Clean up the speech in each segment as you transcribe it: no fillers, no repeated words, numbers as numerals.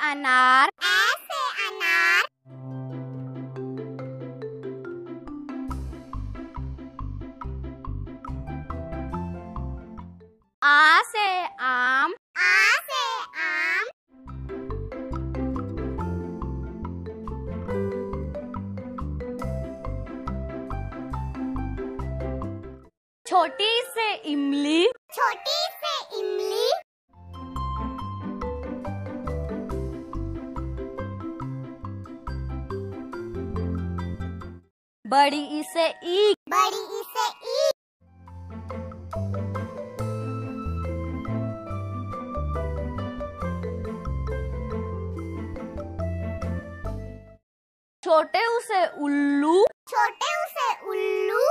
अनार, ए से अनार, आ से आम, आ से आम, छोटी से इमली, छोटी से इमली, बड़ी ई से ईख, बड़ी ई से ईख, छोटे ऊ से उल्लू, छोटे ऊ से उल्लू,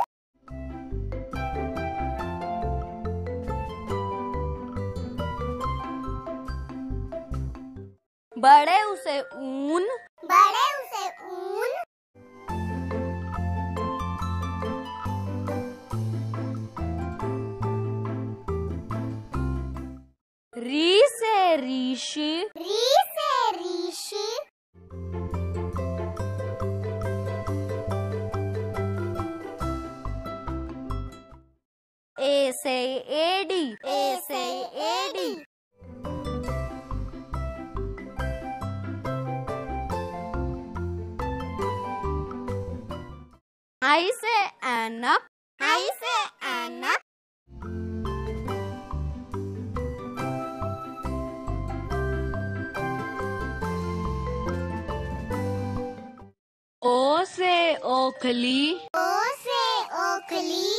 बड़े ऊ से ऊन, बड़े ऊ से ऊन, री से ऋषि, री से ऋषि, ए से एडी, ए से एडी, आई से ऐनक, आई से ऐनक, ओ से ओखली, ओ से ओखली,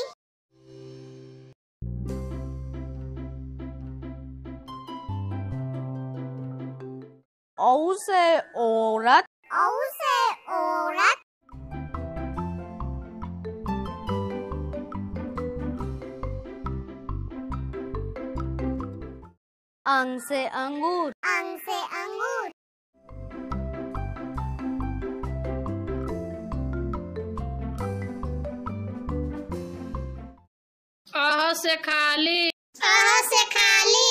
औ से औरत, औ से औरत, अंग से अंगूर, अंग से अंगूर, आह से खाली, आह से खाली,